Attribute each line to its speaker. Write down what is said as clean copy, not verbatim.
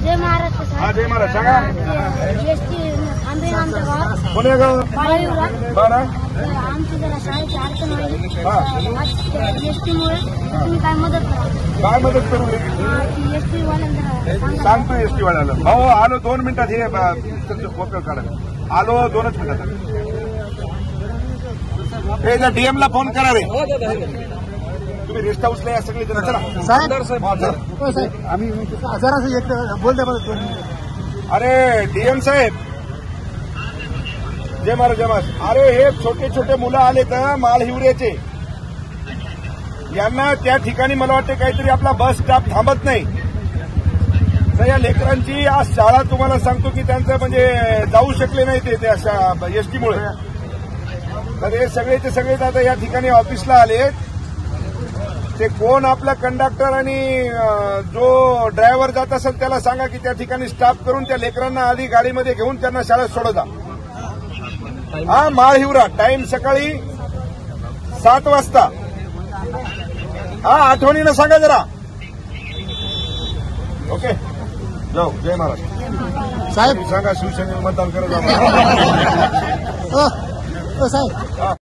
Speaker 1: जय महाराष्ट्र साहेब.
Speaker 2: हा जय महाराज सांगा.
Speaker 1: एसटी थांबे आमच्या गावात
Speaker 2: कोण्या गाव
Speaker 1: बाळायुरा.
Speaker 2: बरं
Speaker 1: आमची जरा शाळेची अडचण
Speaker 2: हा.
Speaker 1: व्हायची एसटीमुळे तुम्ही काय मदत करा.
Speaker 2: काय मदत करू रे?
Speaker 1: एसटी वाल्यांना
Speaker 2: सांगतो एसटी वाल्याला. भाऊ आलो 2 मिनिटात. हे फोटो काढा. आलो 2च मिनिटात. हे डीएमला फोन करा रे. तुम्ही रेस्ट हाऊसला या सगळे जण. चला
Speaker 3: साहेब आम्ही जरासं एक बोलते बघा.
Speaker 2: अरे डीएम साहेब जय महाराज जय महाराज. अरे हे छोटे छोटे मुलं आले तर माल हिवऱ्याचे, यांना त्या ठिकाणी मला वाटते काहीतरी आपला बस स्टॉप थांबत नाही. तर या लेकरांची आज शाळा तुम्हाला सांगतो की त्यांचं म्हणजे जाऊ शकले नाही ते त्या एसटीमुळे. तर हे सगळेचे सगळेच आता या ठिकाणी ऑफिसला आले. ते कोण आपला कंडक्टर आणि जो ड्रायव्हर जात असेल त्याला सांगा की त्या ठिकाणी स्टॉप करून त्या लेकरांना आधी गाडीमध्ये घेऊन त्यांना शाळेत सोडता. हा माळ हिवरा टाइम सकाळी 7 वाजता. हा आठवणीनं सांगा जरा. ओके जाऊ. जय महाराज
Speaker 3: साहेब
Speaker 2: सांगा शिवसेनेला मतदान करत
Speaker 3: साहेब